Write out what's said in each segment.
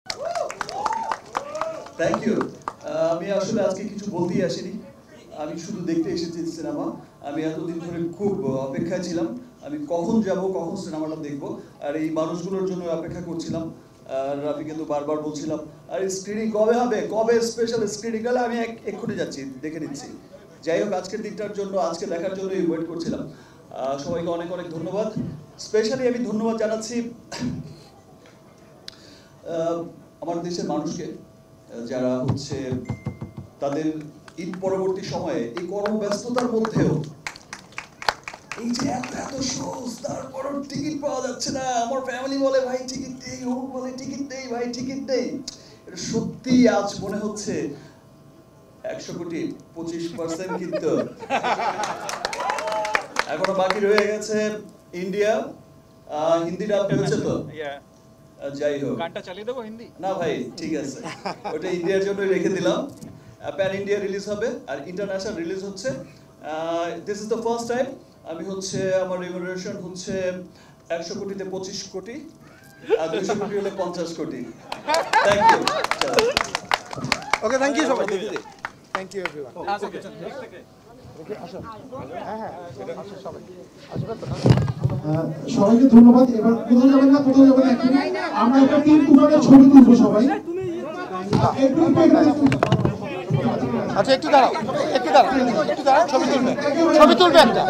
Thank you. আমি আসলে আজকে কিছু বলতেই আসিনি, আমি শুধু দেখতে এসেছি সিনেমা। আমি এতদিন ধরে খুব অপেক্ষায় ছিলাম, আমি কখন যাব, কখন সিনেমাটা দেখব, আর এই মানুষগুলোর জন্য অপেক্ষা করছিলাম। আর আমি কিন্তু বারবার বলছিলাম আর স্ক্রিনিং কবে হবে, কবে স্পেশাল স্ক্রিনিং হলে আমি এক্ষুনি যাচ্ছি, দেখে নিচ্ছি। যাই হোক, আজকের দিনটার জন্য, আজকে দেখার জন্যই ওয়েট করছিলাম। সবাইকে অনেক অনেক ধন্যবাদ। স্পেশালি আমি ধন্যবাদ জানাচ্ছি আমার দেশের মানুষকে, যারা হচ্ছে তাদের ঈদ পরবর্তী সময়ে এই কর্মব্যস্ততার মধ্যেও এই যে এত এত শোজ, তারপরও টিকিট পাওয়া যাচ্ছে না। আমার ফ্যামিলি বলে ভাই টিকিট নেই, ও বলে টিকিট নেই, ভাই টিকিট নেই। এটা সত্যি আজ মনে হচ্ছে 100 কোটি 25% কিন্তু এখনো বাকি রয়ে গেছে ইন্ডিয়া। হিন্দি ডাব হচ্ছে তো, যাই হোক গানটা চালিয়ে দেবো হিন্দি না ভাই, ঠিক আছে, ওটা ইন্ডিয়ার জন্য রেখে দিলাম। প্যান ইন্ডিয়া রিলিজ হবে আর ইন্টারন্যাশনাল রিলিজ হচ্ছে। This is the first time আমি হচ্ছে আমার রেমুনারেশন হচ্ছে 100 কোটিতে 25 কোটি, আর 200 কোটি হলে 50 crore. Thank you. Okay, thank you সবাই, থ্যাংক ইউ এভরিওয়ান। সবাইকে ধন্যবাদ। এবার কোথাও যাবেন না, কোথাও যাবেন না, আমরা একটা টিম তুফানের ছবি তুলবো সবাই। আচ্ছা, একটু দাঁড়াও, একটু দাঁড়াও, একটু দাঁড়াও, ছবি তুলবে, ছবি তুলবে একটা।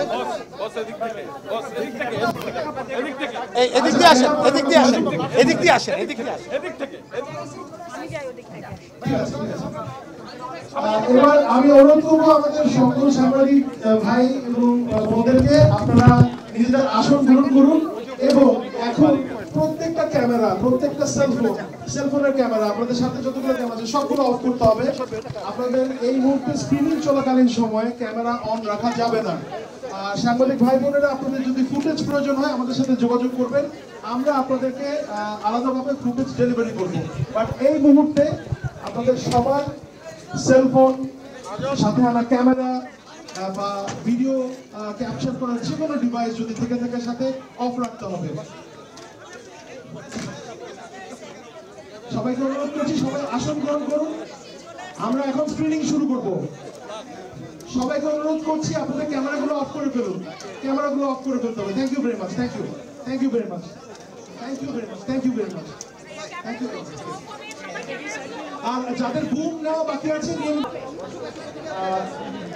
এই এদিক দিয়ে আসেন, এদিক দিয়ে আসেন, এদিক দিয়ে আসেন, এদিক দিয়ে আসেন, এদিক থেকে। এবার আমি অনুরোধ করবো আমাদের সকল সাংবাদিক ভাই এবং বোনদেরকে, আপনারা নিজেদের আসন গ্রহণ করুন এবং এখন প্রত্যেকটা ক্যামেরা, প্রত্যেকটা সেলফোনের ক্যামেরা, আপনাদের সাথে যতগুলো ক্যামেরা আছে সবগুলো অফ করতে হবে। আপনাদের এই মুহূর্তে স্ক্রিনিং চলাকালীন সময়ে ক্যামেরা অন রাখা যাবে না। সাংবাদিক ভাই বোনেরা, আপনাদের যদি ফুটেজ প্রয়োজন হয় আমাদের সাথে যোগাযোগ করবেন, আমরা আপনাদেরকে আলাদাভাবে ফুটেজ ডেলিভারি করব। বাট এই মুহূর্তে আপনাদের সবার সেলফোন, সাথে আনা ক্যামেরা বা ভিডিও ক্যাপচার করার যে কোনো ডিভাইস যদি থেকে থাকে সাথে অফ রাখতে হবে। সবাইকে অনুরোধ করছি, সবাই আসন গ্রহণ করুন, আমরা এখন স্ক্রিনিং শুরু করব। সবাইকে অনুরোধ করছি আপনাদের ক্যামেরাগুলো অফ করে ফেলুন, ক্যামেরাগুলো অফ করে ফেলতে হবে। Thank you very much, thank you, thank you very much, thank you very much, thank you very much, thank you. আর যাদের বুম নেওয়া বাকি আছে